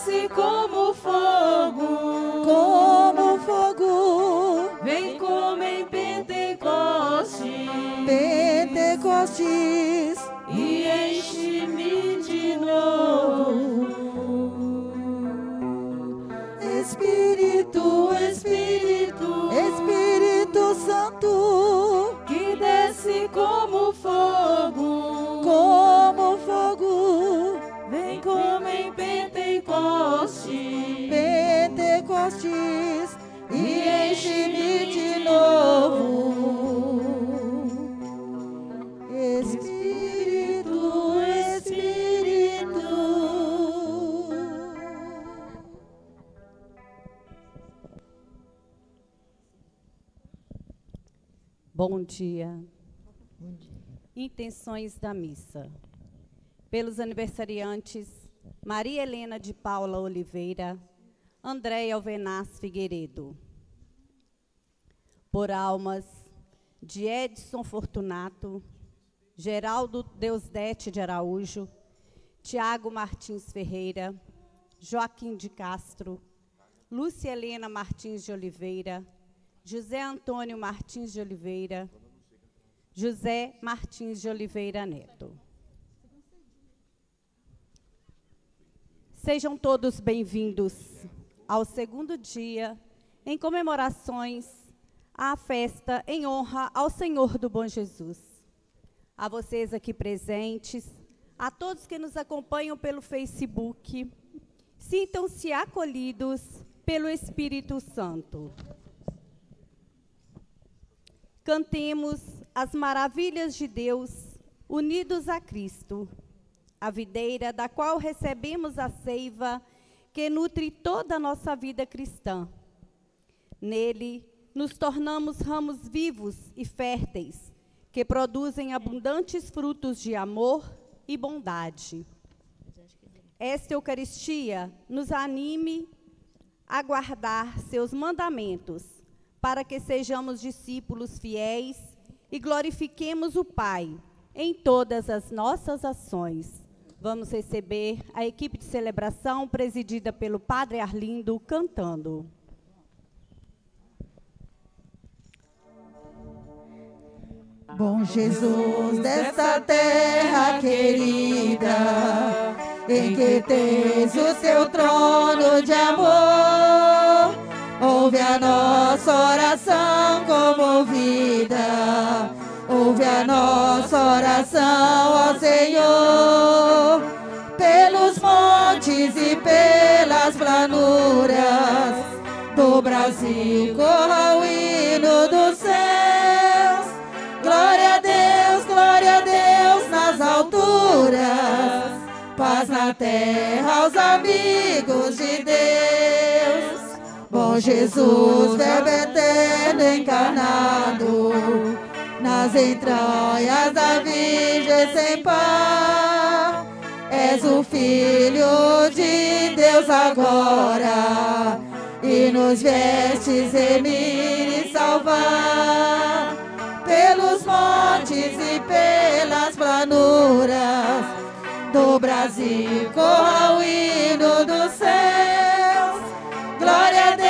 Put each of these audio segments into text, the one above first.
desce como fogo, como fogo, vem como em Pentecostes, Pentecostes, e enche-me de novo. Espírito, Espírito, Espírito Santo, que desce como fogo, como fogo, vem como em Pentecostes, Pentecostes, e enche-me de novo. Espírito, Espírito. Bom dia. Intenções da missa. Pelos aniversariantes, Maria Helena de Paula Oliveira, Andréia Alvenaz Figueiredo. Por almas de Edson Fortunato, Geraldo Deusdete de Araújo, Tiago Martins Ferreira, Joaquim de Castro, Lúcia Helena Martins de Oliveira, José Antônio Martins de Oliveira, José Martins de Oliveira Neto. Sejam todos bem-vindos ao segundo dia em comemorações à festa em honra ao Senhor do Bom Jesus. A vocês aqui presentes, a todos que nos acompanham pelo Facebook, sintam-se acolhidos pelo Espírito Santo. Cantemos as maravilhas de Deus, unidos a Cristo, a videira da qual recebemos a seiva que nutre toda a nossa vida cristã. Nele, nos tornamos ramos vivos e férteis, que produzem abundantes frutos de amor e bondade. Esta Eucaristia nos anime a guardar seus mandamentos, para que sejamos discípulos fiéis e glorifiquemos o Pai em todas as nossas ações. Vamos receber a equipe de celebração presidida pelo Padre Arlindo cantando. Bom Jesus desta terra querida, em que tens o teu trono de amor, ouve a nossa oração comovida, ouve a nossa oração, ó Senhor, pelos montes e pelas planuras do Brasil, corra o hino dos céus, glória a Deus nas alturas, paz na terra aos amigos de Deus. Bom Jesus, verbo eterno encarnado, nas entranhas da Virgem sem par, és o Filho de Deus agora, e nos vestes remir e salvar, pelos montes e pelas planuras do Brasil, corra o hino dos céus, glória a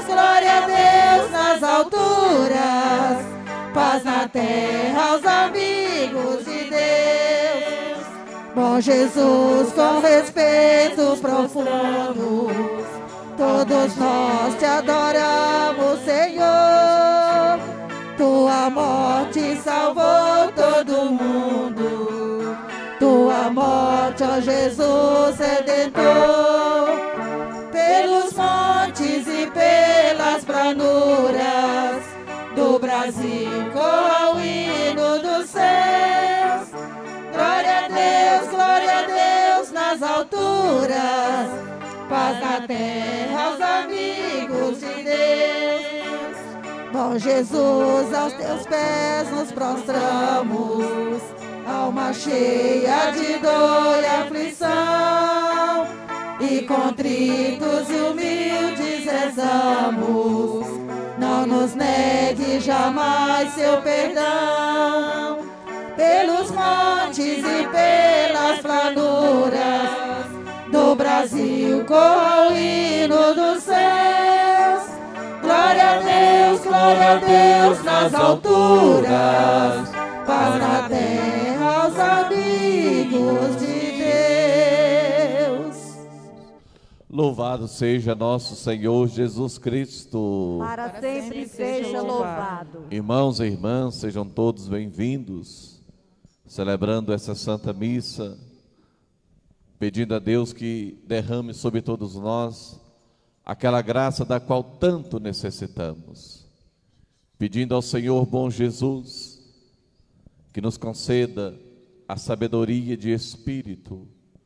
Deus nas alturas, paz na terra aos amigos de Deus. Bom Jesus, com respeito profundo, todos nós te adoramos, Senhor. Tua morte salvou todo mundo, tua morte, ó Jesus Redentor, pelos montes e pelas planuras do Brasil, corra o hino dos céus, glória a Deus nas alturas, paz na terra aos amigos de Deus. Bom Jesus, aos teus pés nos prostramos, alma cheia de dor e aflição, e contritos e humildes rezamos, não nos negue jamais seu perdão, pelos montes e pelas planuras do Brasil. Brasil corra o hino dos céus. Glória a Deus nas alturas, paz na terra aos amigos de Deus. Louvado seja nosso Senhor Jesus Cristo. Para sempre seja louvado. Irmãos e irmãs, sejam todos bem-vindos, celebrando essa Santa Missa, pedindo a Deus que derrame sobre todos nós aquela graça da qual tanto necessitamos. Pedindo ao Senhor bom Jesus que nos conceda a sabedoria de espírito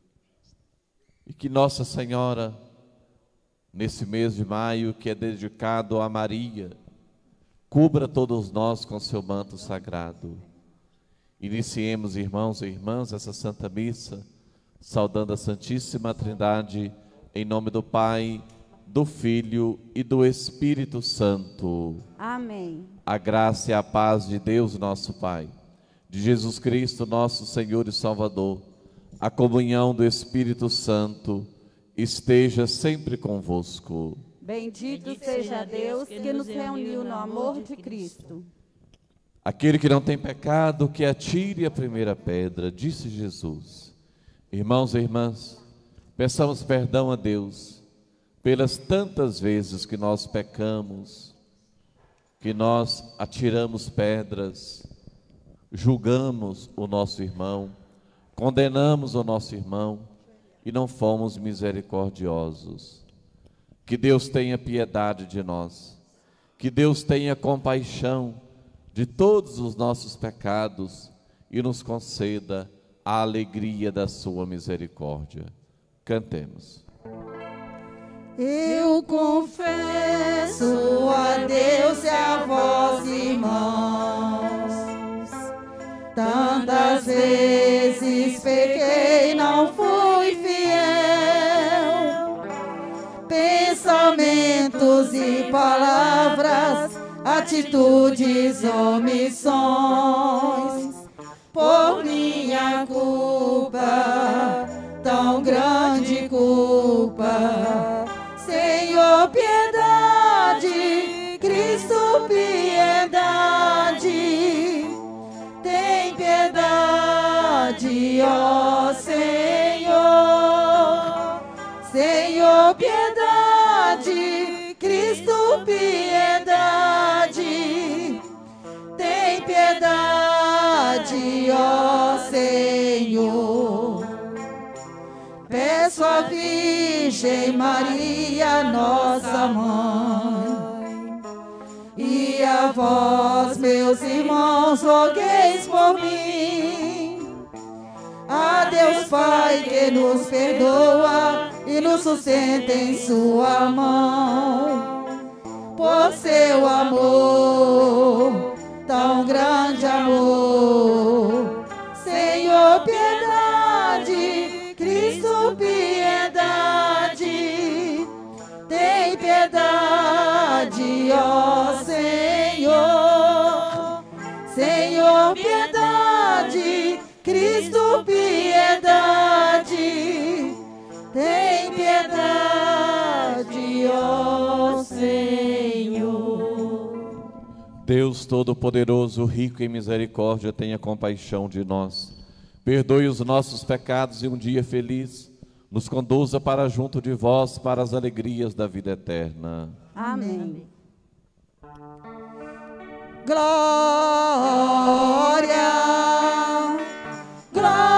e que Nossa Senhora, nesse mês de maio que é dedicado a Maria, cubra todos nós com seu manto sagrado. Iniciemos, irmãos e irmãs, essa Santa Missa, saudando a Santíssima Trindade, em nome do Pai, do Filho e do Espírito Santo. Amém. A graça e a paz de Deus, nosso Pai, de Jesus Cristo, nosso Senhor e Salvador, a comunhão do Espírito Santo, esteja sempre convosco. Bendito seja Deus que nos reuniu no amor de Cristo. Aquele que não tem pecado, que atire a primeira pedra, disse Jesus. Irmãos e irmãs, peçamos perdão a Deus pelas tantas vezes que nós pecamos, que nós atiramos pedras, julgamos o nosso irmão, condenamos o nosso irmão e não fomos misericordiosos. Que Deus tenha piedade de nós, que Deus tenha compaixão de todos os nossos pecados e nos conceda a alegria da sua misericórdia. Cantemos. Eu confesso a Deus e a vós, irmãos, tantas vezes pequei, não fui fiel, pensamentos e palavras, atitudes, omissões, por minha culpa, tão grande culpa. Senhor, piedade, Cristo, piedade, tem piedade, ó Senhor. Senhor, piedade, Cristo, piedade, tem piedade, ó Senhor. Peço à Virgem Maria, nossa mãe, e a vós, meus irmãos, rogueis por mim. A Deus Pai que nos perdoa e nos sustenta em sua mão, por seu amor, tão grande amor. Senhor, piedade, Cristo, piedade, tem piedade, ó Senhor. Senhor, piedade, Cristo, piedade, tem piedade, ó Senhor. Deus Todo-Poderoso, rico em misericórdia, tenha compaixão de nós. Perdoe os nossos pecados e um dia feliz nos conduza para junto de vós, para as alegrias da vida eterna. Amém. Glória, glória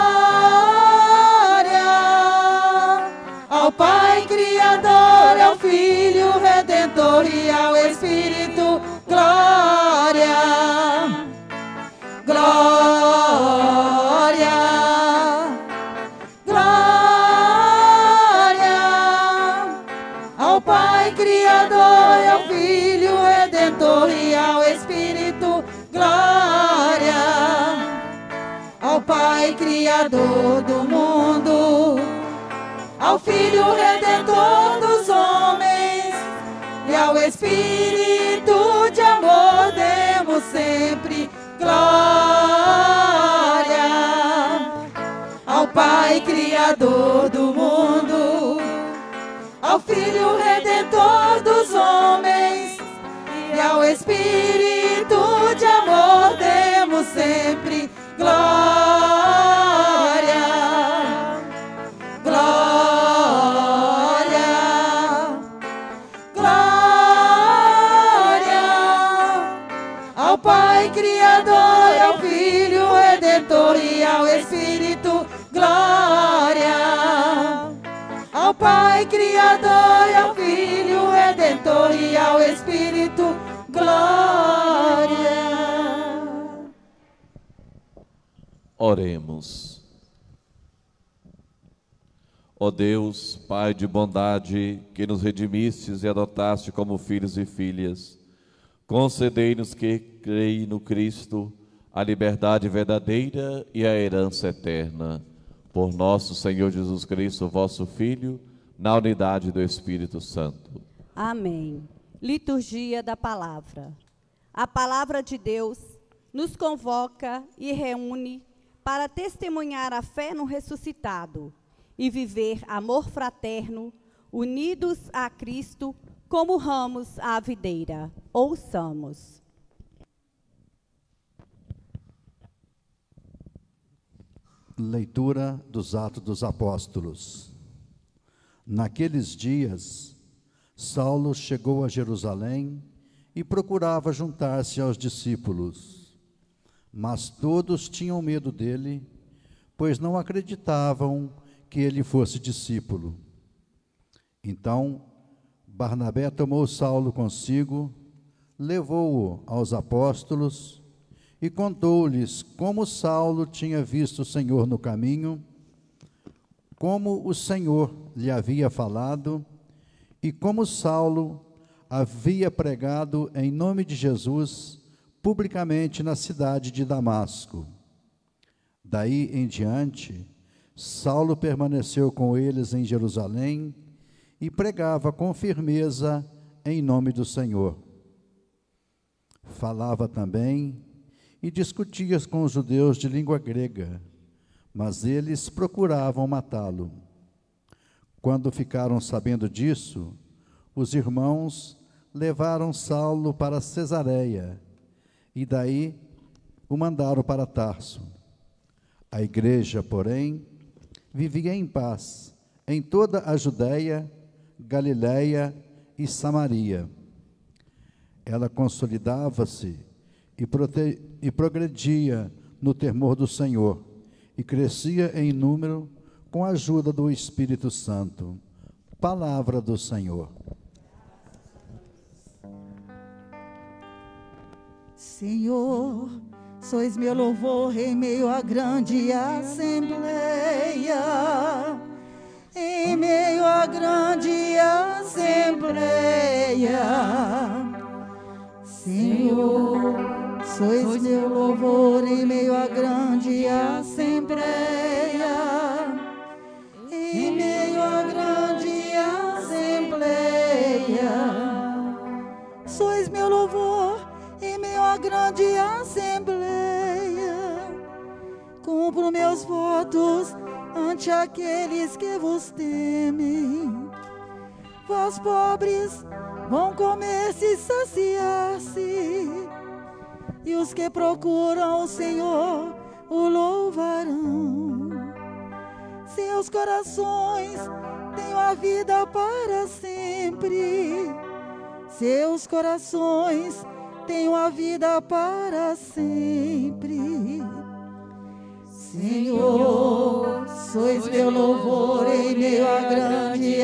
ao Pai Criador, ao Filho Redentor e ao Espírito. Glória, glória, glória ao Pai Criador, ao Filho Redentor e ao Espírito. Glória ao Pai Criador do mundo, ao Filho Redentor dos homens e ao Espírito de amor demos sempre glória. Ao Pai Criador do mundo, Pai Criador, e ao Filho Redentor e ao Espírito, glória. Oremos. Ó Deus, Pai de bondade, que nos redimistes e adotaste como filhos e filhas, concedei-nos que creia no Cristo a liberdade verdadeira e a herança eterna. Por nosso Senhor Jesus Cristo, vosso Filho, na unidade do Espírito Santo. Amém. Liturgia da Palavra. A Palavra de Deus nos convoca e reúne para testemunhar a fé no ressuscitado e viver amor fraterno, unidos a Cristo como ramos à videira. Ouçamos. Leitura dos Atos dos Apóstolos. Naqueles dias, Saulo chegou a Jerusalém e procurava juntar-se aos discípulos. Mas todos tinham medo dele, pois não acreditavam que ele fosse discípulo. Então, Barnabé tomou Saulo consigo, levou-o aos apóstolos e contou-lhes como Saulo tinha visto o Senhor no caminho, como o Senhor lhe havia falado e como Saulo havia pregado em nome de Jesus publicamente na cidade de Damasco. Daí em diante, Saulo permaneceu com eles em Jerusalém e pregava com firmeza em nome do Senhor. Falava também e discutia com os judeus de língua grega, mas eles procuravam matá-lo. Quando ficaram sabendo disso, os irmãos levaram Saulo para Cesareia e daí o mandaram para Tarso. A igreja, porém, vivia em paz em toda a Judéia, Galiléia e Samaria. Ela consolidava-se e progredia no temor do Senhor e crescia em número com a ajuda do Espírito Santo. Palavra do Senhor. Senhor, sois meu louvor em meio à grande assembleia, em meio à grande assembleia. Senhor, sois meu louvor em meio à grande assembleia, em meio à grande assembleia. Sois meu louvor em meio à grande assembleia. Cumpro meus votos ante aqueles que vos temem. Vós pobres vão comer-se e saciar-se, e os que procuram o Senhor o louvarão. Seus corações têm a vida para sempre, seus corações têm a vida para sempre. Senhor, sois meu louvor em meio à grande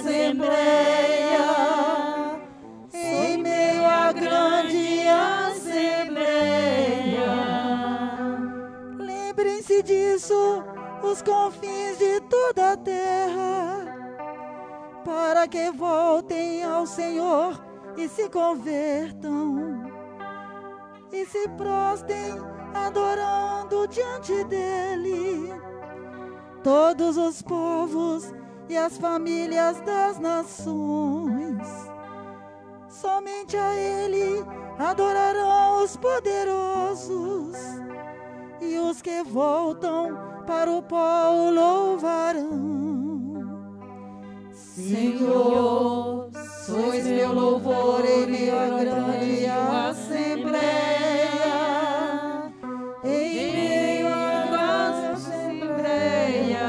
assembleia, em meio à grande assembleia. Lembrem-se disso os confins de toda a terra, para que voltem ao Senhor e se convertam, e se prostem adorando diante dele todos os povos e as famílias das nações. Somente a ele adorarão os poderosos, e os que voltam para o pó o louvarão. Senhor, sois meu louvor em meio à grande assembleia, em meio à grande assembleia.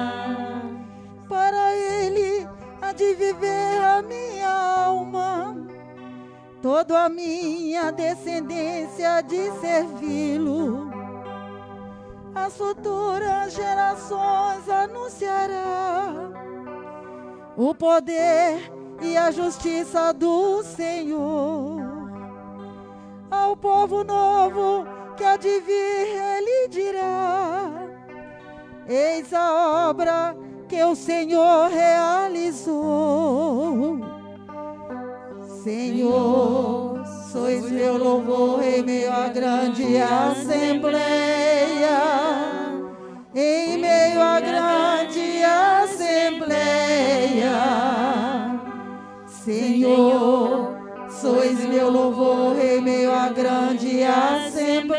Para ele há de viver a minha alma, toda a minha descendência de servi-lo. As futuras gerações anunciará o poder e a justiça do Senhor. Ao povo novo que há de vir, ele dirá: eis a obra que o Senhor realizou. Senhor, sois meu louvor em meio à grande assembleia, em meio à grande assembleia. Senhor, sois meu louvor em meio à grande assembleia,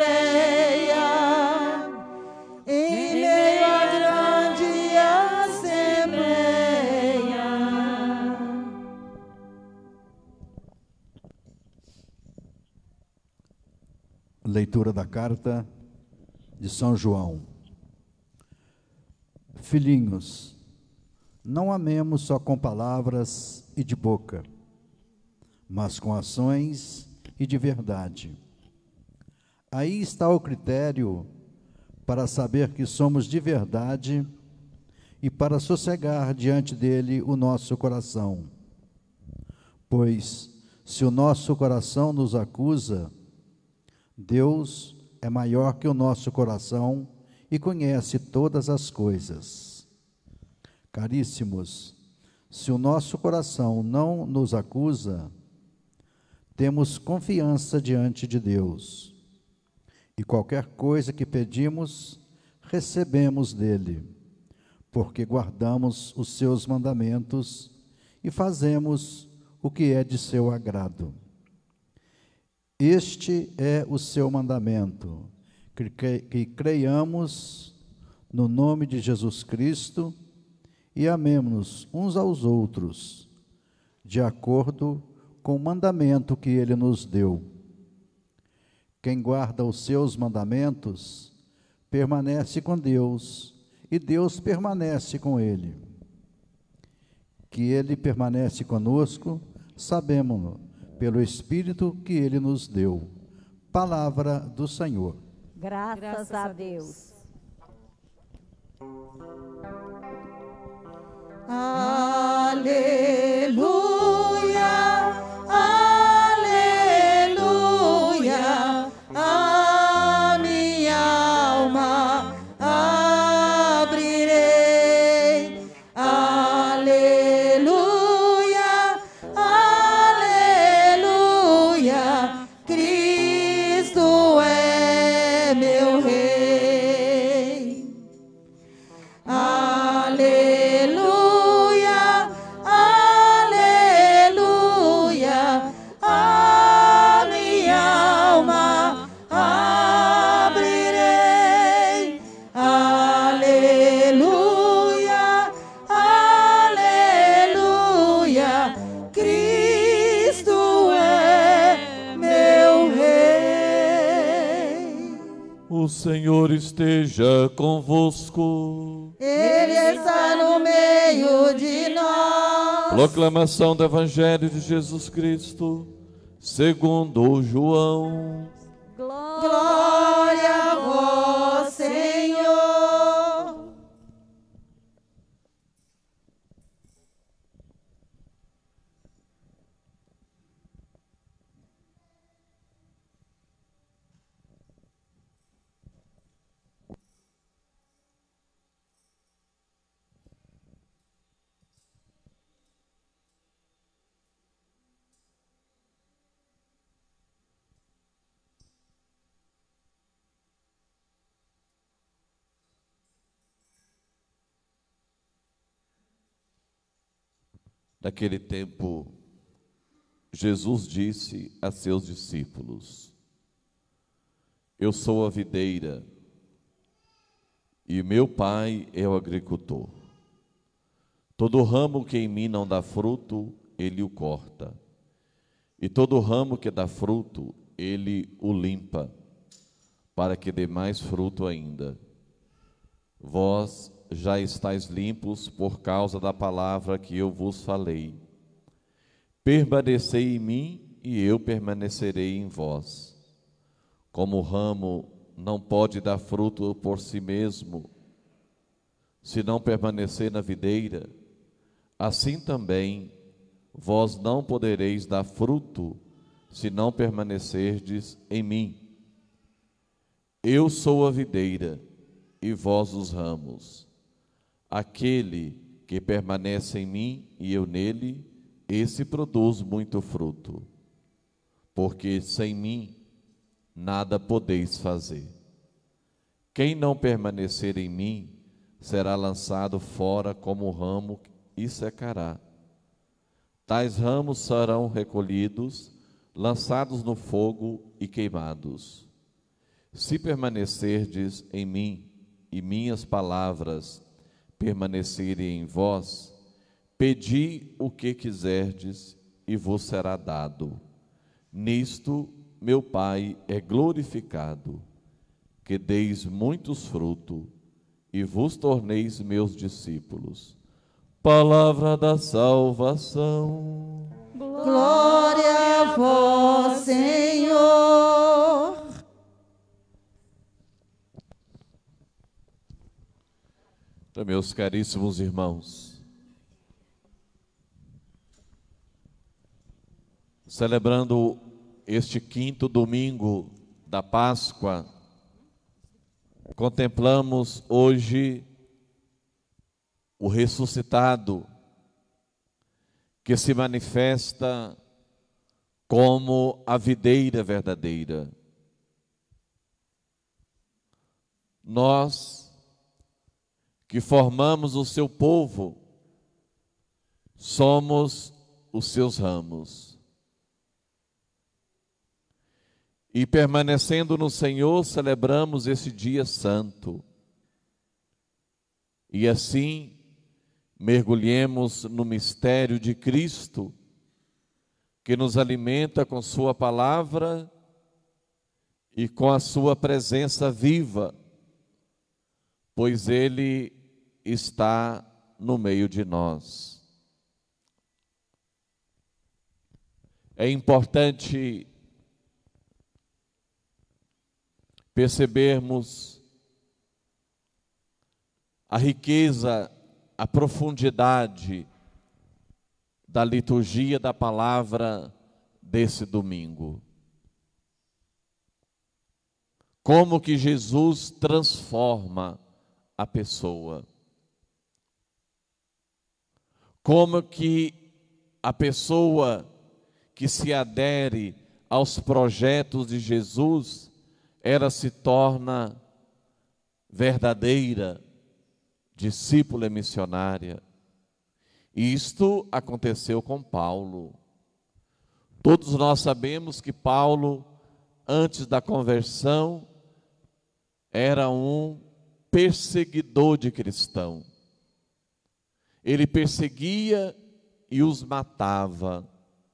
em meio à grande assembleia. Leitura da carta de São João. Filhinhos, não amemos só com palavras e de boca, mas com ações e de verdade. Aí está o critério para saber que somos de verdade e para sossegar diante dele o nosso coração. Pois, se o nosso coração nos acusa, Deus é maior que o nosso coração e conhece todas as coisas. Caríssimos, se o nosso coração não nos acusa, temos confiança diante de Deus. E qualquer coisa que pedimos, recebemos dele, porque guardamos os seus mandamentos e fazemos o que é de seu agrado. Este é o seu mandamento, que creiamos no nome de Jesus Cristo e amemos-nos uns aos outros, de acordo com o mandamento que ele nos deu. Quem guarda os seus mandamentos permanece com Deus e Deus permanece com ele. Que ele permanece conosco, sabemos-lo, pelo Espírito que ele nos deu. Palavra do Senhor. Graças a Deus. Aleluia, aleluia, a minha alma abrirei. Aleluia, aleluia, Cristo é meu Rei. Aleluia, aleluia, a minha alma abrirei. Aleluia, aleluia, Cristo é meu Rei. O Senhor esteja convosco. Ele está no meio de nós. Proclamação do Evangelho de Jesus Cristo, segundo João. Glória a vós, Senhor. Naquele tempo, Jesus disse a seus discípulos: Eu sou a videira e meu Pai é o agricultor. Todo ramo que em mim não dá fruto, ele o corta. E todo ramo que dá fruto, ele o limpa, para que dê mais fruto ainda. Vós já estáis limpos por causa da palavra que eu vos falei. Permanecei em mim e eu permanecerei em vós. Como o ramo não pode dar fruto por si mesmo, se não permanecer na videira, assim também vós não podereis dar fruto se não permanecerdes em mim. Eu sou a videira e vós os ramos. Aquele que permanece em mim e eu nele, esse produz muito fruto, porque sem mim nada podeis fazer. Quem não permanecer em mim será lançado fora como ramo e secará. Tais ramos serão recolhidos, lançados no fogo e queimados. Se permanecerdes em mim e minhas palavras permanecerem em vós, pedi o que quiserdes e vos será dado. Nisto meu Pai é glorificado, que deis muitos frutos e vos torneis meus discípulos. Palavra da salvação. Glória a vós, Senhor. Então, meus caríssimos irmãos, celebrando este quinto domingo da Páscoa, contemplamos hoje o ressuscitado, que se manifesta como a videira verdadeira. Nós, que formamos o seu povo, somos os seus ramos. E permanecendo no Senhor, celebramos esse dia santo. E assim, mergulhemos no mistério de Cristo, que nos alimenta com sua palavra e com a sua presença viva, pois Ele está no meio de nós. É importante percebermos a riqueza, a profundidade da liturgia da palavra desse domingo. Como que Jesus transforma a pessoa. Como que a pessoa que se adere aos projetos de Jesus, ela se torna verdadeira discípula missionária. Isto aconteceu com Paulo. Todos nós sabemos que Paulo, antes da conversão, era um perseguidor de cristãos. Ele perseguia e os matava.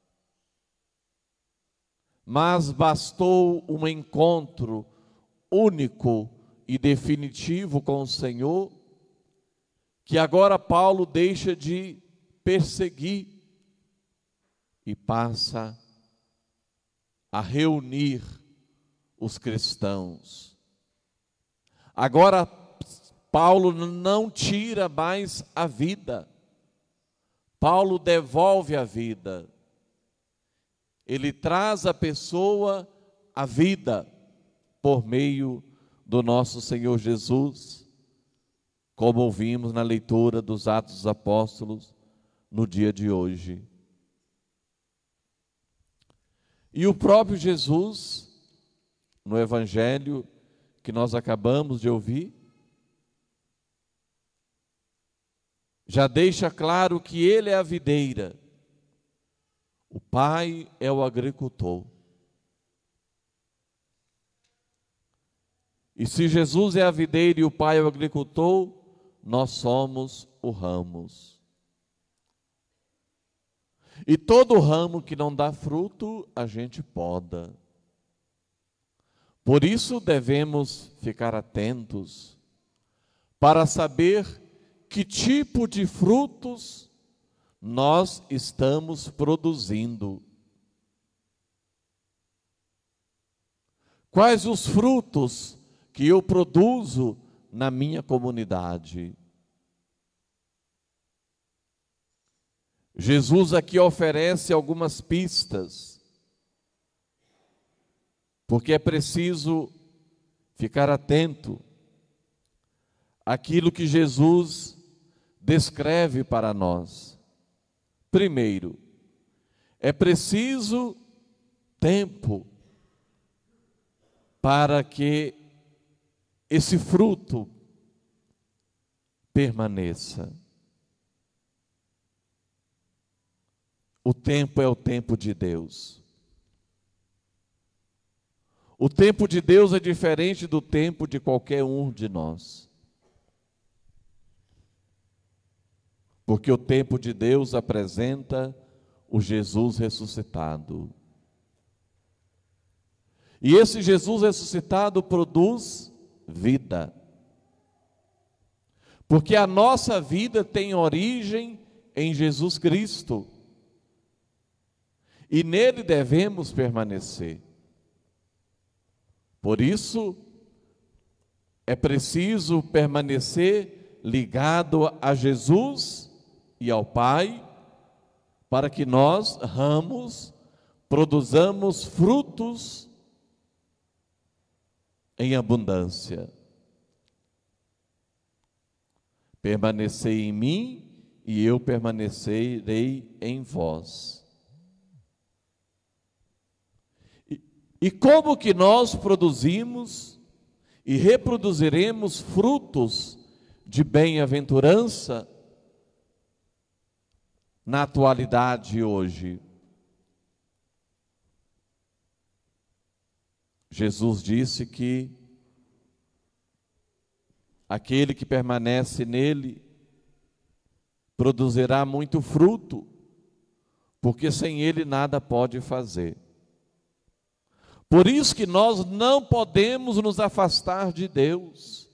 Mas bastou um encontro único e definitivo com o Senhor, que agora Paulo deixa de perseguir e passa a reunir os cristãos. Agora Paulo não tira mais a vida, Paulo devolve a vida. Ele traz a pessoa à vida por meio do nosso Senhor Jesus, como ouvimos na leitura dos Atos dos Apóstolos no dia de hoje. E o próprio Jesus, no Evangelho que nós acabamos de ouvir, já deixa claro que Ele é a videira, o Pai é o agricultor. E se Jesus é a videira e o Pai é o agricultor, nós somos o ramos. E todo ramo que não dá fruto, a gente poda. Por isso devemos ficar atentos para saber que tipo de frutos nós estamos produzindo. Quais os frutos que eu produzo na minha comunidade? Jesus aqui oferece algumas pistas, porque é preciso ficar atento àquilo que Jesus descreve para nós. Primeiro, é preciso tempo para que esse fruto permaneça. O tempo é o tempo de Deus. O tempo de Deus é diferente do tempo de qualquer um de nós. Porque o tempo de Deus apresenta o Jesus ressuscitado. E esse Jesus ressuscitado produz vida. Porque a nossa vida tem origem em Jesus Cristo. E nele devemos permanecer. Por isso, é preciso permanecer ligado a Jesus e ao Pai, para que nós, ramos, produzamos frutos em abundância. Permanecei em mim e eu permanecerei em vós. E como que nós produzimos e reproduziremos frutos de bem-aventurança na atualidade hoje? Jesus disse que aquele que permanece nele produzirá muito fruto, porque sem ele nada pode fazer. Por isso que nós não podemos nos afastar de Deus.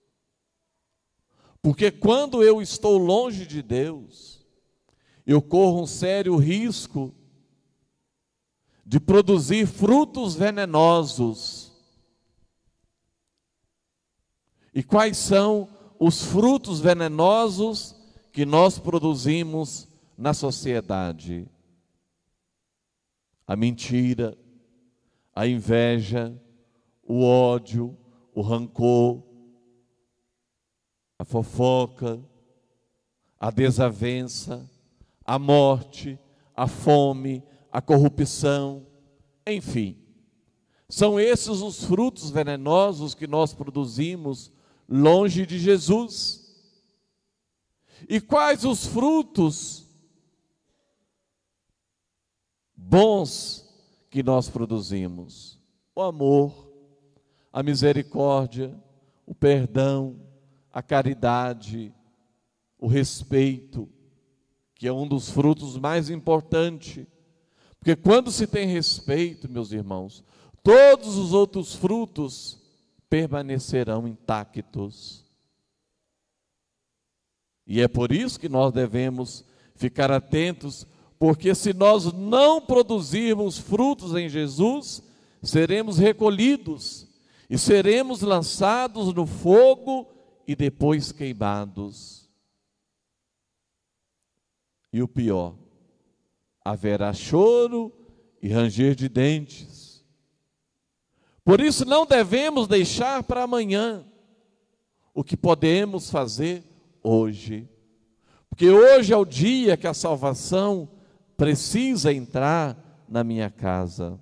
Porque quando eu estou longe de Deus, eu corro um sério risco de produzir frutos venenosos. E quais são os frutos venenosos que nós produzimos na sociedade? A mentira, a inveja, o ódio, o rancor, a fofoca, a desavença, a morte, a fome, a corrupção, enfim. São esses os frutos venenosos que nós produzimos longe de Jesus. E quais os frutos bons que nós produzimos? O amor, a misericórdia, o perdão, a caridade, o respeito, que é um dos frutos mais importantes. Porque quando se tem respeito, meus irmãos, todos os outros frutos permanecerão intactos. E é por isso que nós devemos ficar atentos, porque se nós não produzirmos frutos em Jesus, seremos recolhidos e seremos lançados no fogo e depois queimados. E o pior, haverá choro e ranger de dentes. Por isso não devemos deixar para amanhã o que podemos fazer hoje. Porque hoje é o dia que a salvação precisa entrar na minha casa.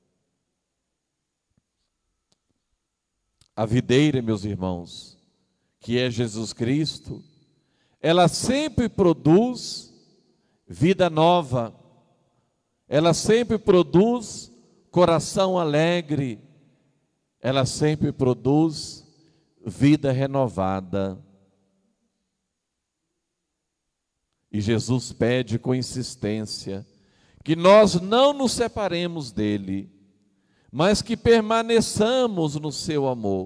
A videira, meus irmãos, que é Jesus Cristo, ela sempre produz vida nova, ela sempre produz coração alegre, ela sempre produz vida renovada. E Jesus pede com insistência que nós não nos separemos dele, mas que permaneçamos no seu amor.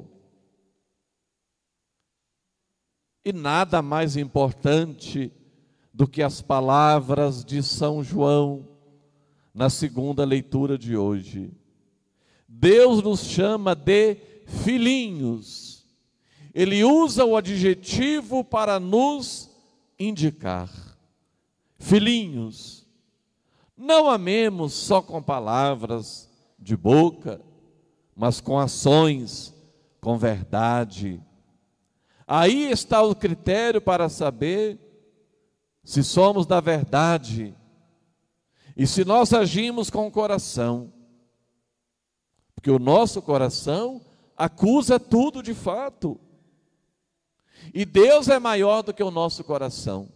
E nada mais importante do que as palavras de São João na segunda leitura de hoje. Deus nos chama de filhinhos. Ele usa o adjetivo para nos indicar. Filhinhos, não amemos só com palavras de boca, mas com ações, com verdade. Aí está o critério para saber se somos da verdade e se nós agimos com o coração. Porque o nosso coração acusa tudo de fato. E Deus é maior do que o nosso coração.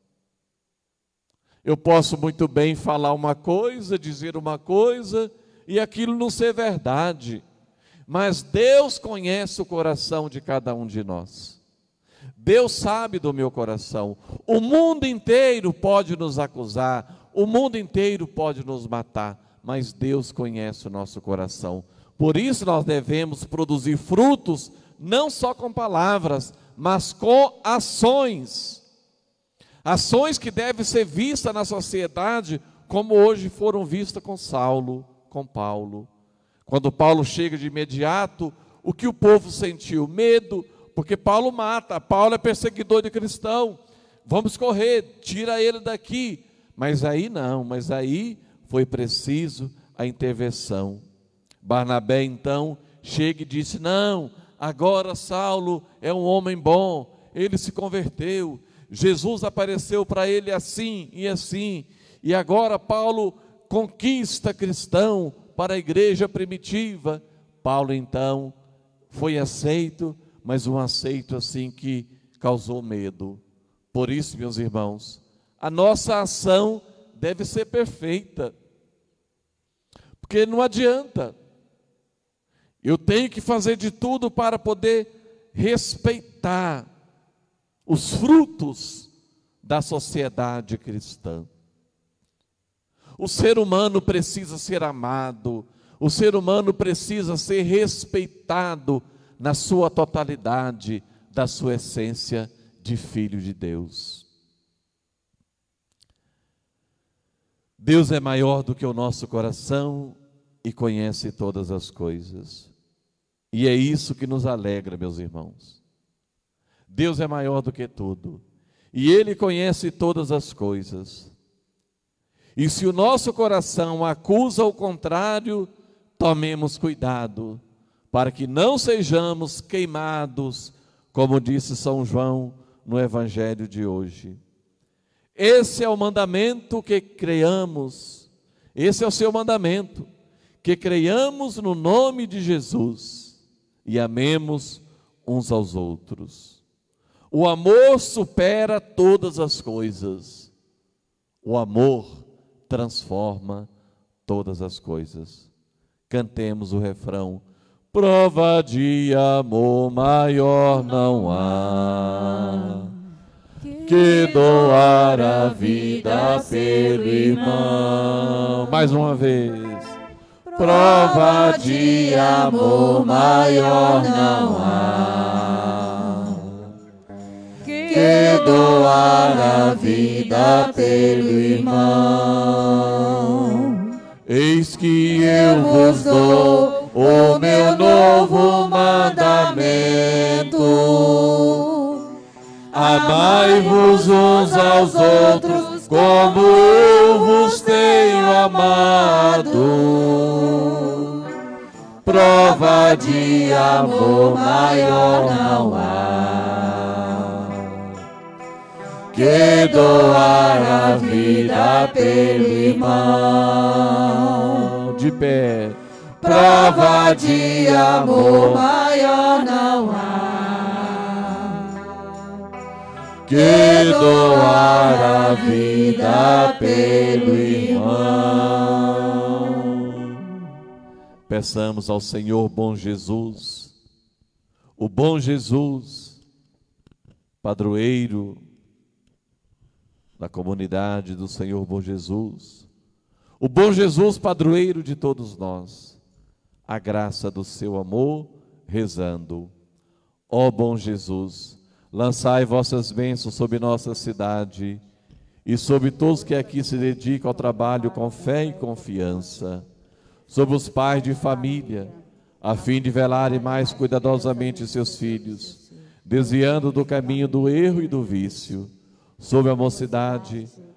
Eu posso muito bem falar uma coisa, dizer uma coisa, e aquilo não ser verdade. Mas Deus conhece o coração de cada um de nós. Deus sabe do meu coração. O mundo inteiro pode nos acusar, o mundo inteiro pode nos matar, mas Deus conhece o nosso coração. Por isso nós devemos produzir frutos, não só com palavras, mas com ações. Ações que devem ser vistas na sociedade, como hoje foram vistas com Saulo, com Paulo. Quando Paulo chega de imediato, o que o povo sentiu? Medo, porque Paulo mata, Paulo é perseguidor de cristão. Vamos correr, tira ele daqui. Mas aí não, mas aí foi preciso a intervenção. Barnabé então chega e disse: não, agora Saulo é um homem bom, ele se converteu, Jesus apareceu para ele assim, e agora Paulo conquista cristão para a igreja primitiva. Paulo então foi aceito, mas um aceito assim que causou medo. Por isso, meus irmãos, a nossa ação deve ser perfeita, porque não adianta, eu tenho que fazer de tudo para poder respeitar os frutos da sociedade cristã. O ser humano precisa ser amado, o ser humano precisa ser respeitado na sua totalidade, da sua essência de filho de Deus. Deus é maior do que o nosso coração e conhece todas as coisas. E é isso que nos alegra, meus irmãos. Deus é maior do que tudo, e Ele conhece todas as coisas. E se o nosso coração acusa o contrário, tomemos cuidado, para que não sejamos queimados, como disse São João no Evangelho de hoje. Esse é o mandamento que creiamos, esse é o seu mandamento, que creiamos no nome de Jesus e amemos uns aos outros. O amor supera todas as coisas. O amor transforma todas as coisas. Cantemos o refrão: prova de amor maior não há, que doar a vida pelo irmão. Mais uma vez. Prova de amor maior não há, que doar a vida pelo irmão. Eis que eu vos dou o meu novo mandamento: amai-vos uns aos outros como eu vos tenho amado. Prova de amor maior não há, que doar a vida pelo irmão. De pé. Prova de amor maior não há, que doar a vida pelo irmão. Peçamos ao Senhor bom Jesus, o bom Jesus, padroeiro da comunidade do Senhor Bom Jesus, o bom Jesus, padroeiro de todos nós, a graça do seu amor, rezando: ó bom Jesus, lançai vossas bênçãos sobre nossa cidade e sobre todos que aqui se dedicam ao trabalho com fé e confiança, sobre os pais de família, a fim de velarem mais cuidadosamente seus filhos, desviando do caminho do erro e do vício, sobre a mocidade,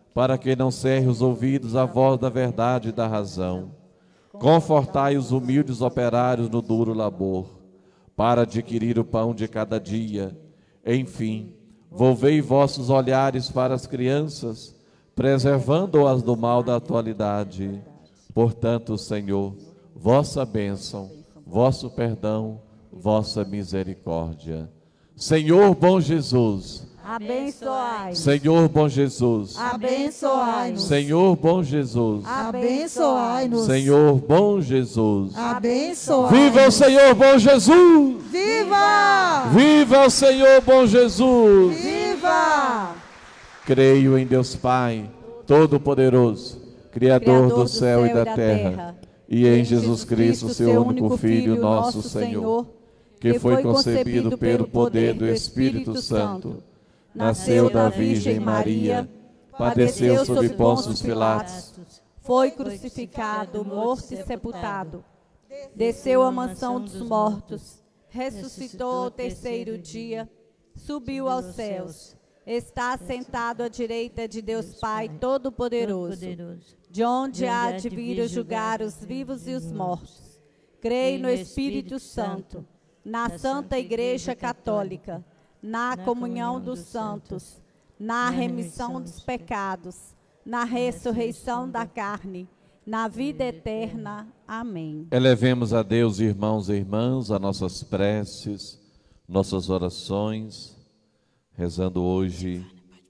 para que não cerre os ouvidos à voz da verdade e da razão. Confortai os humildes operários no duro labor, para adquirir o pão de cada dia. Enfim, volvei vossos olhares para as crianças, preservando-as do mal da atualidade. Portanto, Senhor, vossa bênção, vosso perdão, vossa misericórdia. Senhor bom Jesus, Abençoai-nos. Senhor bom Jesus, Abençoai-nos. Senhor bom Jesus, Abençoai-nos. Senhor bom Jesus. Abençoai-nos. Viva o Senhor bom Jesus! Viva! Viva o Senhor bom Jesus! Viva! Creio em Deus Pai, Todo-Poderoso, Criador do céu e da terra, e em Jesus Cristo, seu único Filho, nosso Senhor, que foi concebido pelo poder do Espírito Santo, nasceu da Virgem Maria, padeceu sob Pôncio Pilatos, Foi crucificado, morto e sepultado. Desceu à mansão dos mortos, ressuscitou ao terceiro dia, subiu aos céus, está sentado à direita de Deus Pai Todo-Poderoso, de onde há de vir julgar os vivos e os mortos. Creio no Espírito Santo, na Santa Igreja Católica, na comunhão dos santos, na remissão dos pecados, na ressurreição da carne, na vida eterna. Amém. Elevemos a Deus, irmãos e irmãs, as nossas preces, nossas orações, rezando hoje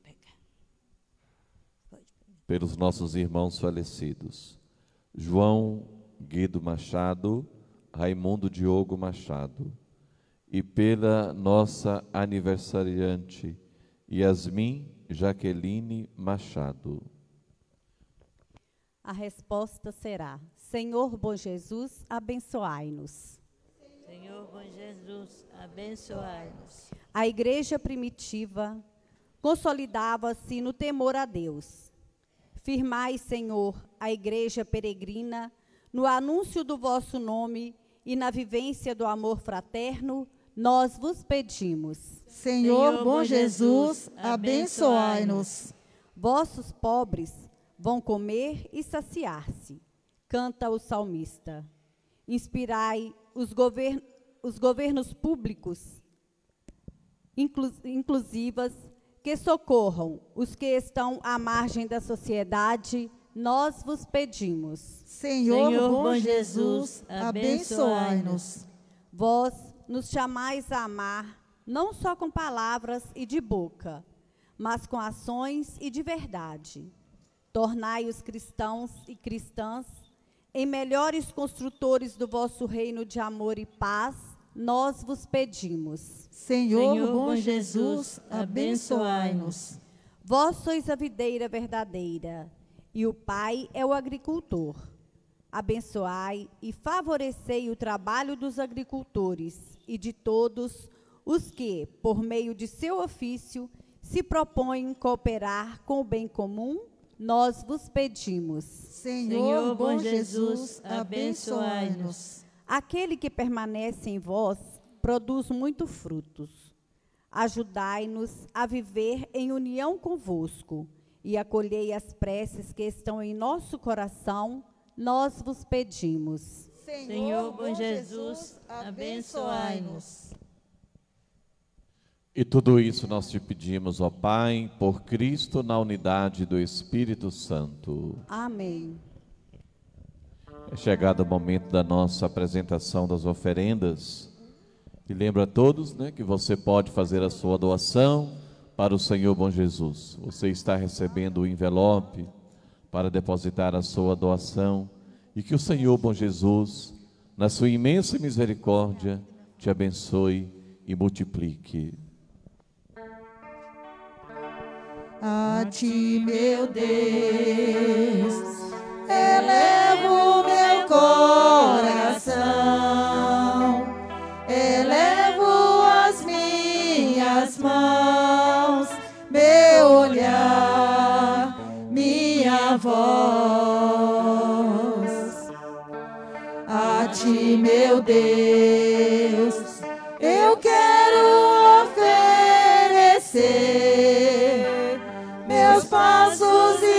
pelos nossos irmãos falecidos. João Guido Machado, Raimundo Diogo Machado, e pela nossa aniversariante, Yasmin Jaqueline Machado. A resposta será: Senhor bom Jesus, abençoai-nos. Senhor bom Jesus, abençoai-nos. A igreja primitiva consolidava-se no temor a Deus. Firmai, Senhor, a igreja peregrina no anúncio do vosso nome e na vivência do amor fraterno, nós vos pedimos. Senhor bom Jesus, abençoai-nos. Vossos pobres vão comer e saciar-se, canta o salmista. Inspirai os governos públicos inclusivas que socorram os que estão à margem da sociedade, nós vos pedimos. Senhor bom Jesus, abençoai-nos. Vós nos chamais a amar, não só com palavras e de boca, mas com ações e de verdade. Tornai os cristãos e cristãs em melhores construtores do vosso reino de amor e paz, nós vos pedimos. Senhor bom Jesus, abençoai-nos. Vós sois a videira verdadeira, e o Pai é o agricultor. Abençoai e favorecei o trabalho dos agricultores e de todos os que, por meio de seu ofício, se propõem cooperar com o bem comum, nós vos pedimos. Senhor bom Jesus, abençoai-nos. Aquele que permanece em vós produz muitos frutos. Ajudai-nos a viver em união convosco e acolhei as preces que estão em nosso coração, nós vos pedimos. Senhor bom Jesus, abençoai-nos. E tudo isso nós te pedimos, ó Pai, por Cristo, na unidade do Espírito Santo. Amém. É chegado o momento da nossa apresentação das oferendas. E lembro a todos, né, que você pode fazer a sua doação para o Senhor bom Jesus. Você está recebendo o envelope para depositar a sua doação e que o Senhor bom Jesus, na sua imensa misericórdia, te abençoe e multiplique. A ti, meu Deus, elevo meu coração, elevo as minhas mãos, meu olhar, minha voz. A ti, meu Deus, eu quero oferecer meus passos e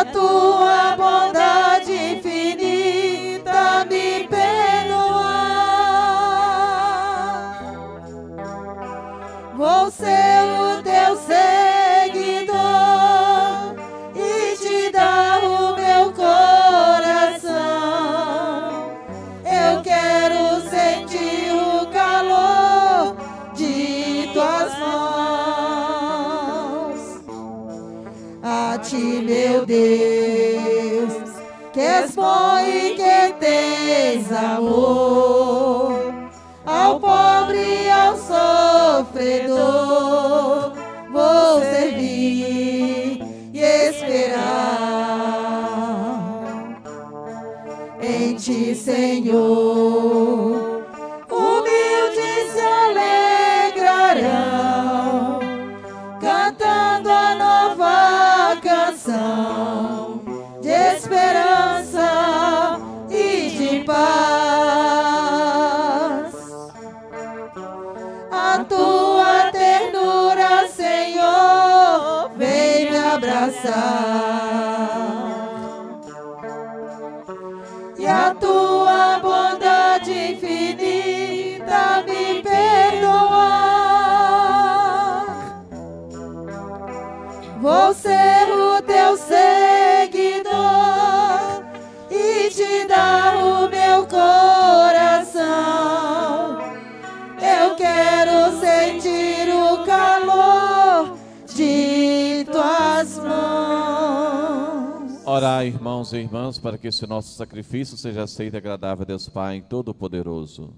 a tua bondade infinita me perdoar. Vou ser o teu seguidor e te dar o meu coração. Eu quero sentir o calor de tuas mãos. A ti, meu Deus, que és bom e que tens amor, ao pobre e ao sofredor vou servir e esperar. Em ti, Senhor, humildes se alegrarão, cantando a nova canção de esperança e de paz. A tua ternura, Senhor, vem me abraçar. E a tua bondade infinita me perdoar. Vou ser o teu seguidor e te dar o meu coração. Eu quero sentir o calor de tuas mãos. Orai, irmãos e irmãs, para que esse nosso sacrifício seja aceito e agradável a Deus Pai Todo-Poderoso.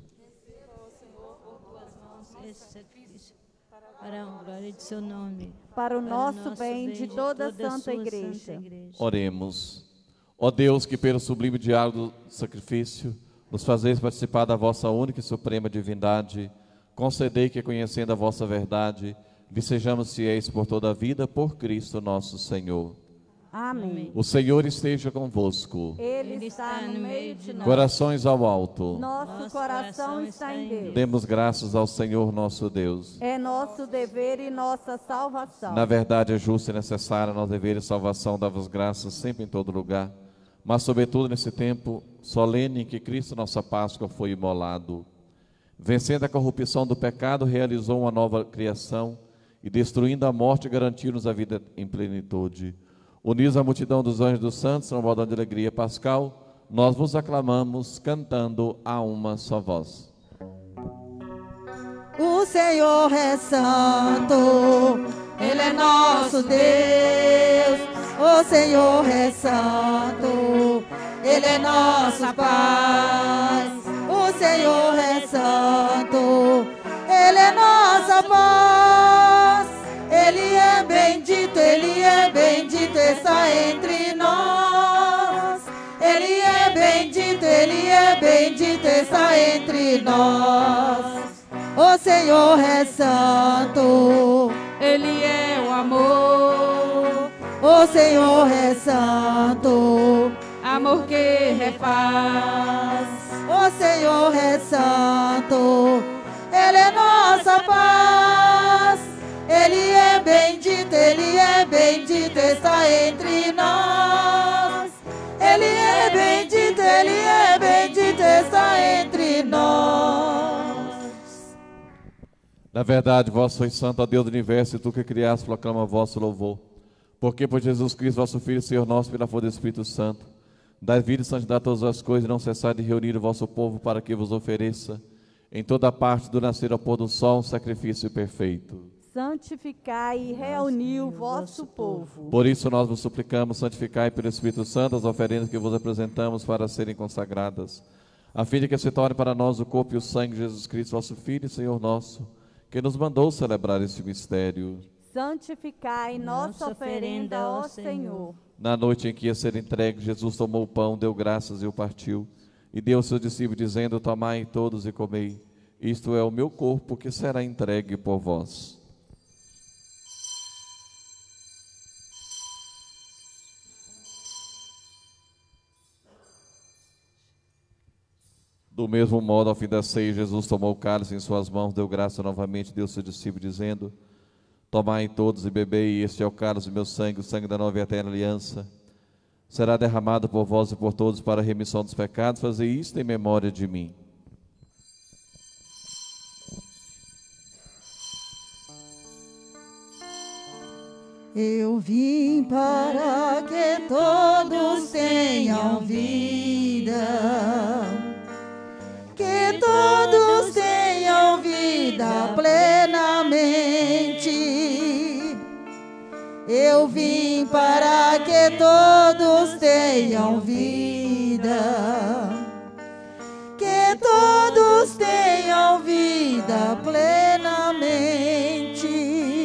Esse sacrifício para a glória de seu nome. Para o nosso bem de toda a Santa Igreja. Oremos. Ó Deus, que pelo sublime diálogo do sacrifício nos fazeis participar da vossa única e suprema divindade, concedei que, conhecendo a vossa verdade, lhe sejamos fiéis por toda a vida, por Cristo nosso Senhor. Amém. O Senhor esteja convosco. Ele está no meio de nós. Corações ao alto. Nosso coração está em Deus. Demos graças ao Senhor nosso Deus. É nosso dever e nossa salvação. Na verdade é justo e necessário nosso dever e salvação, dar-vos graças sempre em todo lugar, mas sobretudo nesse tempo solene em que Cristo nossa Páscoa foi imolado. Vencendo a corrupção do pecado, realizou uma nova criação e, destruindo a morte, garantiu-nos a vida em plenitude. Unidos à multidão dos anjos dos santos, numa baldão de alegria pascal, nós vos aclamamos, cantando a uma só voz. O Senhor é santo, Ele é nosso Deus. O Senhor é santo, Ele é nossa paz. O Senhor é santo, Ele é nossa paz. Ele é bendito, está entre nós. Ele é bendito, está entre nós. O Senhor é santo, Ele é o amor. O Senhor é santo, amor que refaz. O Senhor é santo, Ele é nossa paz. Ele é bendito, está entre nós. Ele é bendito, está entre nós. Na verdade, vós sois santo, ó Deus do universo, e tu que criaste, proclama vosso louvor. Porque por Jesus Cristo, vosso Filho, Senhor nosso, pela força do Espírito Santo, dai vida e santidade a todas as coisas, e não cessai de reunir o vosso povo para que vos ofereça, em toda parte do nascer ao pôr do sol, um sacrifício perfeito. Santificai e reuni o vosso povo. Por isso nós vos suplicamos, santificai pelo Espírito Santo as oferendas que vos apresentamos para serem consagradas, a fim de que se torne para nós o corpo e o sangue de Jesus Cristo, vosso Filho e Senhor nosso, que nos mandou celebrar este mistério. Santificai nossa oferenda, ó Senhor. Na noite em que ia ser entregue, Jesus tomou o pão, deu graças e o partiu, e deu aos seus discípulos, dizendo: tomai todos e comei, isto é o meu corpo que será entregue por vós. Do mesmo modo, ao fim da ceia, Jesus tomou o cálice em suas mãos, deu graça novamente, deu aos seus discípulos, dizendo: tomai todos e bebei, este é o cálice do meu sangue, o sangue da nova e eterna aliança, será derramado por vós e por todos para a remissão dos pecados. Fazei isto em memória de mim. Eu vim para que todos tenham vida, que todos tenham vida plenamente. Eu vim para que todos tenham vida, que todos tenham vida plenamente.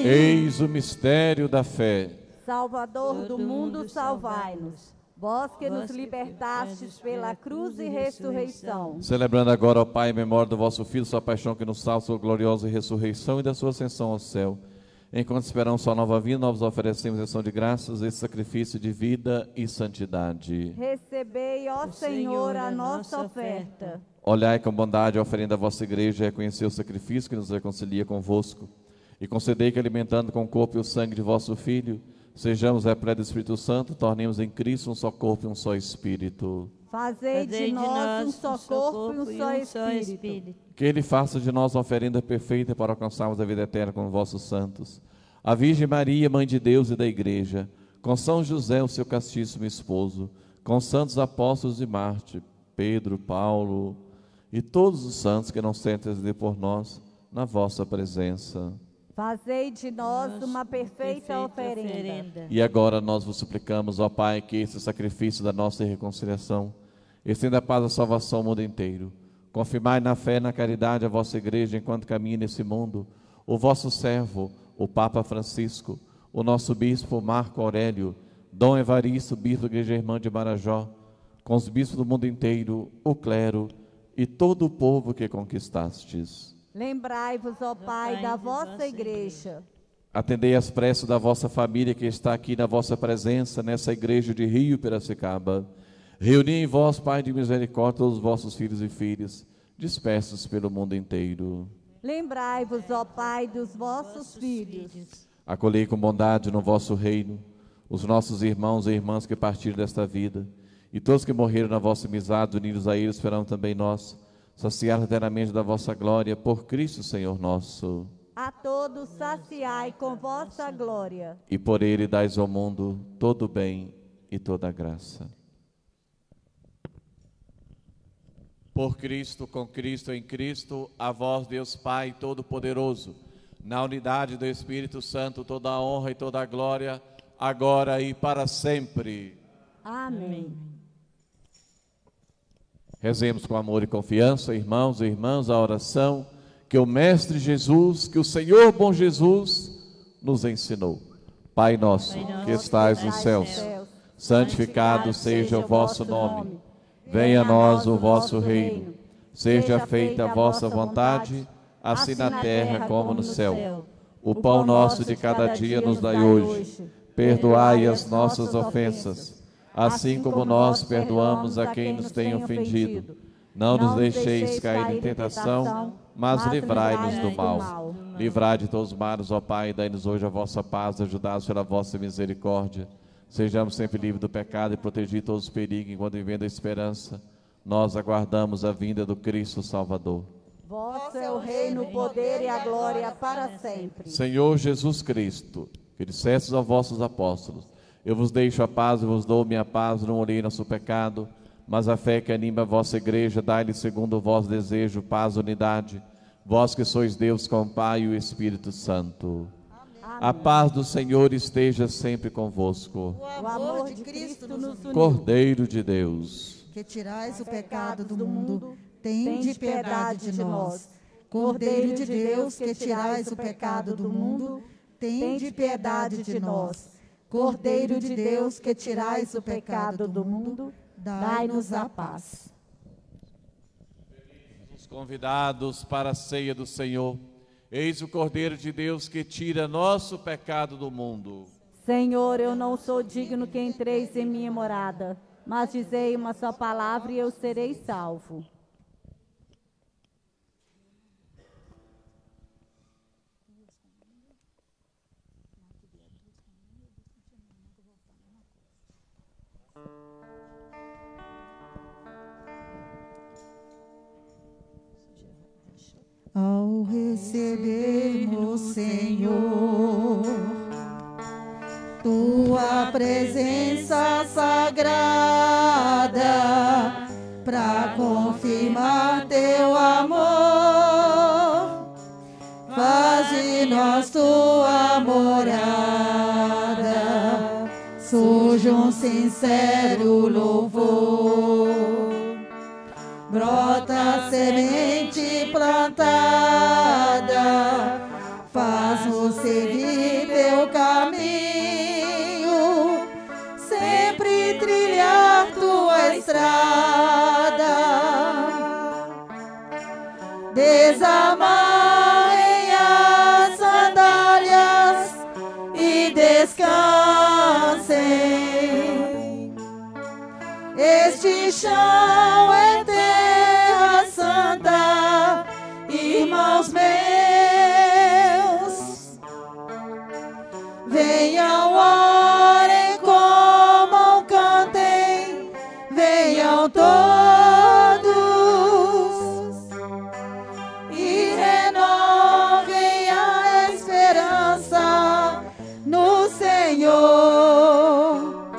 Eis o mistério da fé. Salvador do mundo, salvai-nos. Vós que nos libertastes pela cruz e ressurreição. Celebrando agora, ó Pai, em memória do vosso Filho, sua paixão que nos salva, sua gloriosa ressurreição e da sua ascensão ao céu. Enquanto esperamos sua nova vinda, nós oferecemos em ação de graças esse sacrifício de vida e santidade. Recebei, ó Senhor, a nossa oferta. Olhai com bondade a oferenda da vossa igreja e reconhecei o sacrifício que nos reconcilia convosco. E concedei que, alimentando com o corpo e o sangue de vosso Filho, sejamos repletos do Espírito Santo, tornemos em Cristo um só corpo e um só Espírito. Fazei de nós um só corpo e um só Espírito. Que Ele faça de nós uma oferenda perfeita para alcançarmos a vida eterna com vossos santos. A Virgem Maria, Mãe de Deus e da Igreja, com São José, o seu castíssimo esposo, com os santos apóstolos e mártires, Pedro, Paulo e todos os santos que não sentem interceder por nós na vossa presença. Fazei de nós uma perfeita oferenda. E agora nós vos suplicamos, ó Pai, que esse sacrifício da nossa reconciliação estenda a paz e a salvação ao mundo inteiro. Confirmai na fé e na caridade a vossa igreja enquanto caminha nesse mundo, o vosso servo, o Papa Francisco, o nosso bispo Marco Aurélio, Dom Evaristo, bispo da Igreja Irmã de Marajó, com os bispos do mundo inteiro, o clero e todo o povo que conquistastes. Lembrai-vos, ó Pai, da vossa igreja. Atendei as preces da vossa família que está aqui na vossa presença, nessa igreja de Rio Piracicaba. Reuni em vós, Pai de misericórdia, todos os vossos filhos e filhas, dispersos pelo mundo inteiro. Lembrai-vos, ó Pai, dos vossos filhos. Acolhei com bondade no vosso reino os nossos irmãos e irmãs que partiram desta vida, e todos que morreram na vossa amizade, unidos a eles, esperam também nós, saciar eternamente da vossa glória, por Cristo Senhor nosso. A todos saciai com vossa glória. E por Ele dais ao mundo todo o bem e toda a graça. Por Cristo, com Cristo, em Cristo, a vós, Deus Pai Todo-Poderoso, na unidade do Espírito Santo, toda a honra e toda a glória, agora e para sempre. Amém. Rezemos com amor e confiança, irmãos e irmãs, a oração que o Mestre Jesus, que o Senhor bom Jesus nos ensinou. Pai nosso, que estais nos céus, santificado seja o vosso nome. Venha a nós o vosso reino. Seja feita a vossa vontade, assim na terra como no céu. O pão nosso de cada dia nos dai hoje. Perdoai as nossas ofensas, assim como nós perdoamos a quem nos tem ofendido. Não nos deixeis cair em tentação, mas livrai-nos do mal. Livrai de todos os males, ó Pai, dai-nos hoje a vossa paz, ajudai-nos pela vossa misericórdia. Sejamos sempre livres do pecado e protegidos de todos os perigos, enquanto vivendo a esperança, nós aguardamos a vinda do Cristo Salvador. Vosso é o reino, o poder e a glória para sempre. Senhor Jesus Cristo, que dissestes aos vossos apóstolos: eu vos deixo a paz e vos dou minha paz, não olhei nosso pecado, mas a fé que anima a vossa igreja, dai-lhe segundo o vosso desejo, paz e unidade, vós que sois Deus com o Pai e o Espírito Santo. Amém. A paz do Senhor esteja sempre convosco. O amor de Cristo nos uniu. Cordeiro de Deus, que tirais o pecado do mundo, tende piedade de nós. Cordeiro de Deus, que tirais o pecado do mundo, tende piedade de nós. Cordeiro de Deus, que tirais o pecado do mundo, dai-nos a paz. Os convidados para a ceia do Senhor, eis o Cordeiro de Deus que tira nosso pecado do mundo. Senhor, eu não sou digno que entreis em minha morada, mas dizei uma só palavra e eu serei salvo. recebermos, Senhor, tua presença sagrada, para confirmar teu amor, faz de nós tua morada, surge um sincero louvor, brota semente plantada, faz-nos seguir teu caminho, sempre trilhar tua estrada, desamarrem as sandálias e descansem. Este chão é terra santa, irmãos meus. Venham, orem, comam, cantem, venham todos e renovem a esperança no Senhor.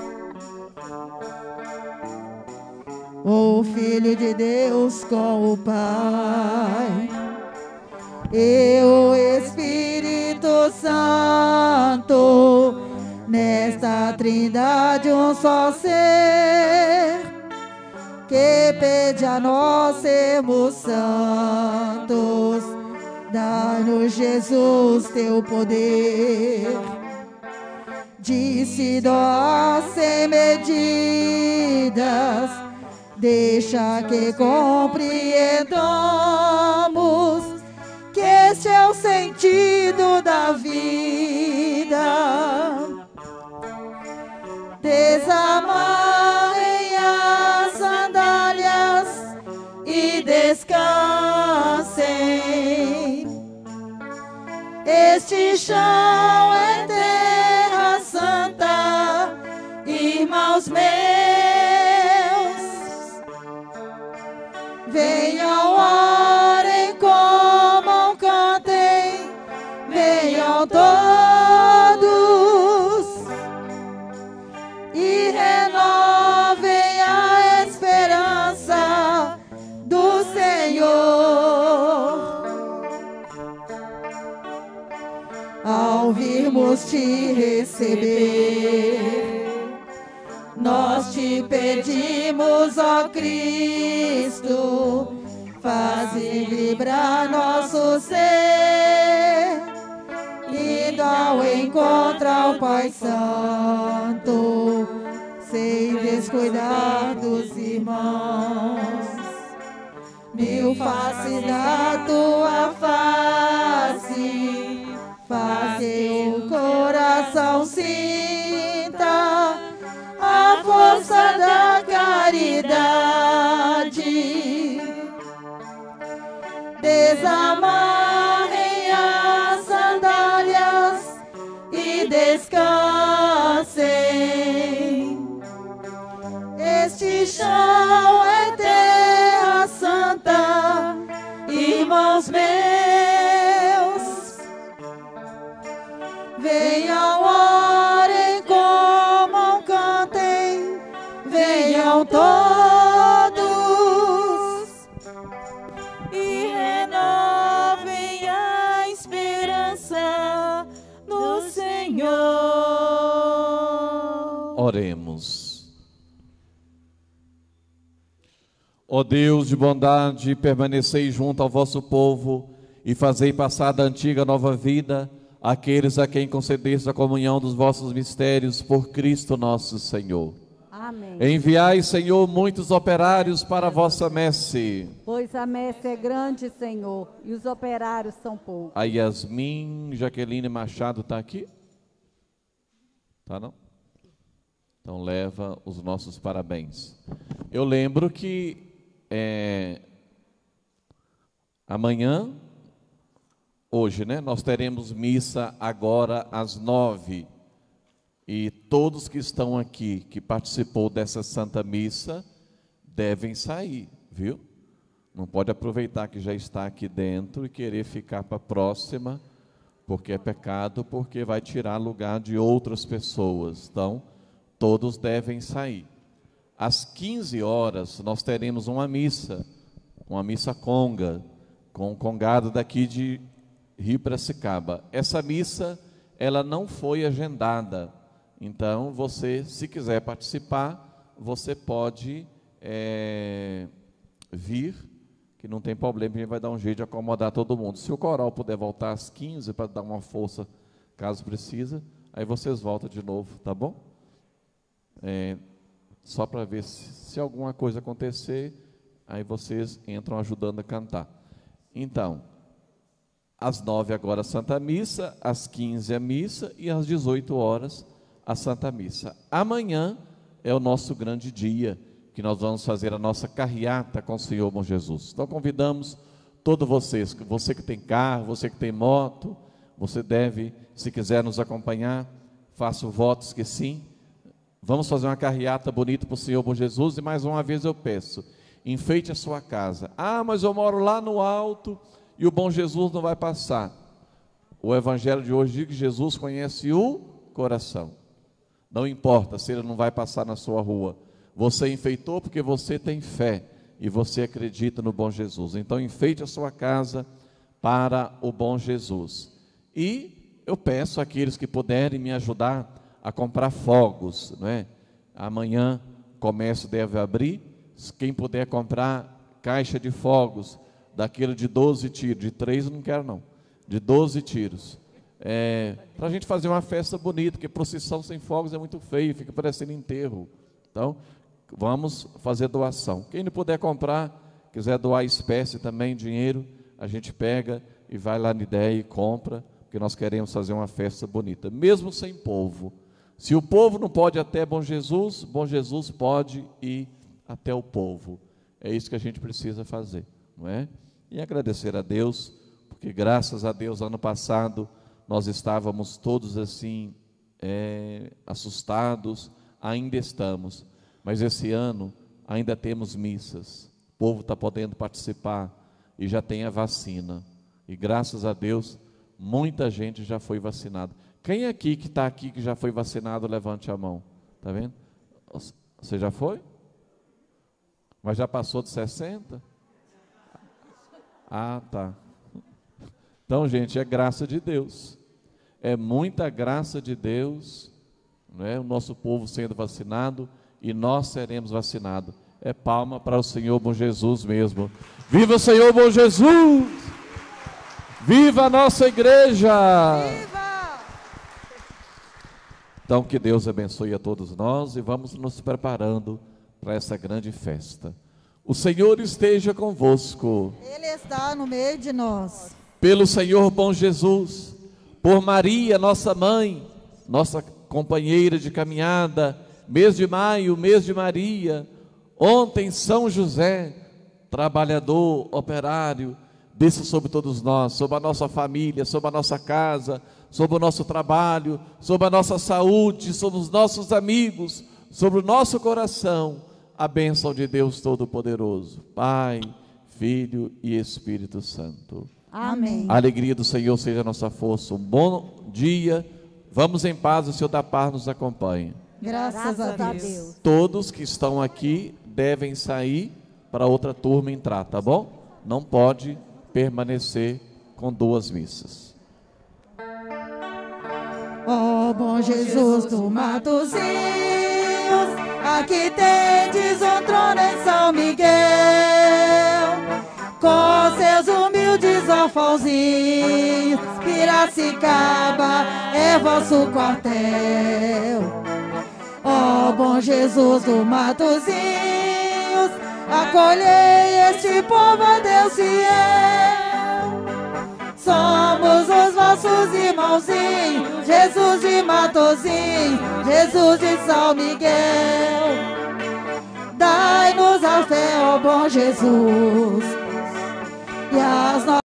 O Filho de Deus com o Pai e o Espírito Santo, nesta trindade um só ser, que pede a nós sermos santos. Dá-nos, Jesus, teu poder de se doar sem medidas. Deixa que compreendamos que este é o sentido da vida. Desamarrem as sandálias e descansem. Este chão é terra santa, irmãos meus. Venham, orem, comam, cantem, venham todos e renovem a esperança do Senhor. Ao virmos te receber, nós te pedimos, ó Cristo, faze vibrar nosso ser, indo ao encontro ao Pai Santo, sem descuidar dos irmãos. Mil faces da tua face, faze o coração sinta a força da caridade. Desamarrem as sandálias e descansem. Este chão é terra santa, irmãos meus. Venham, orem, comam, cantem, venham todos e renovem a esperança no Senhor. Oremos. Ó Deus de bondade, permanecei junto ao vosso povo e fazei passar da antiga nova vida aqueles a quem concedestes a comunhão dos vossos mistérios por Cristo nosso Senhor. Amém. Enviai, Senhor, muitos operários para a vossa messe. Pois a messe é grande, Senhor, e os operários são poucos. A Yasmin Jaqueline Machado está aqui? Tá não? Então leva os nossos parabéns. Eu lembro que amanhã, hoje, né, nós teremos missa agora às 9h. E todos que estão aqui, que participou dessa Santa Missa, devem sair, viu? Não pode aproveitar que já está aqui dentro e querer ficar para a próxima, porque é pecado, porque vai tirar lugar de outras pessoas. Então, todos devem sair. Às 15 horas, nós teremos uma missa conga, com o congado daqui de Rio Piracicaba. Essa missa, ela não foi agendada. Então, você, se quiser participar, você pode vir, que não tem problema, a gente vai dar um jeito de acomodar todo mundo. Se o coral puder voltar às 15 para dar uma força, caso precisa, aí vocês voltam de novo, tá bom? Só para ver se alguma coisa acontecer, aí vocês entram ajudando a cantar. Então, às 9 agora a Santa Missa, às 15 a missa e às 18 horas a Santa Missa. Amanhã é o nosso grande dia, que nós vamos fazer a nossa carreata com o Senhor Bom Jesus. Então convidamos todos vocês, você que tem carro, você que tem moto, você deve, se quiser nos acompanhar, faça votos que sim. Vamos fazer uma carreata bonita para o Senhor Bom Jesus, e mais uma vez eu peço, enfeite a sua casa. Ah, mas eu moro lá no alto e o Bom Jesus não vai passar. O Evangelho de hoje diz que Jesus conhece o coração. Não importa se ele não vai passar na sua rua. Você enfeitou porque você tem fé e você acredita no Bom Jesus. Então enfeite a sua casa para o Bom Jesus. E eu peço àqueles que puderem me ajudar a comprar fogos, não é? Amanhã o comércio deve abrir. Quem puder comprar caixa de fogos, daquele de 12 tiros, de 3 eu não quero não, de 12 tiros. Para a gente fazer uma festa bonita, porque procissão sem fogos é muito feio, fica parecendo enterro. Então, vamos fazer doação. Quem não puder comprar, quiser doar espécie também, dinheiro, a gente pega e vai lá na ideia e compra, porque nós queremos fazer uma festa bonita, mesmo sem povo. Se o povo não pode ir até Bom Jesus pode ir até o povo. É isso que a gente precisa fazer, não é? E agradecer a Deus, porque graças a Deus, ano passado, nós estávamos todos assim, assustados, ainda estamos, mas esse ano ainda temos missas, o povo está podendo participar e já tem a vacina, e graças a Deus, muita gente já foi vacinada. Quem aqui que está aqui que já foi vacinado, levante a mão, está vendo? Você já foi? Mas já passou de 60? Ah, tá. Então, gente, é graça de Deus, é muita graça de Deus, não é? O nosso povo sendo vacinado e nós seremos vacinados. É palma para o Senhor Bom Jesus mesmo. Viva o Senhor Bom Jesus! Viva a nossa igreja! Viva! Então, que Deus abençoe a todos nós e vamos nos preparando para essa grande festa. O Senhor esteja convosco. Ele está no meio de nós. Pelo Senhor Bom Jesus, por Maria, nossa mãe, nossa companheira de caminhada, mês de maio, mês de Maria, ontem São José, trabalhador, operário, desça sobre todos nós, sobre a nossa família, sobre a nossa casa, sobre o nosso trabalho, sobre a nossa saúde, sobre os nossos amigos, sobre o nosso coração, a bênção de Deus Todo-Poderoso, Pai, Filho e Espírito Santo. Amém. A alegria do Senhor seja a nossa força. Um bom dia, vamos em paz, o Senhor da paz nos acompanha. Graças a Deus. Todos que estão aqui devem sair para outra turma entrar, tá bom? Não pode permanecer com duas missas. Ó Bom Jesus do Matozinhos, aqui tendes um trono em São Miguel, com seus humildes alfãozinhos, Piracicaba é vosso quartel. Ó Bom Jesus do Matozinhos, acolhei este povo a Deus fiel. Somos os vossos irmãozinhos, Jesus de Matozinhos, Jesus de São Miguel. Dai-nos a fé, ó Bom Jesus, e as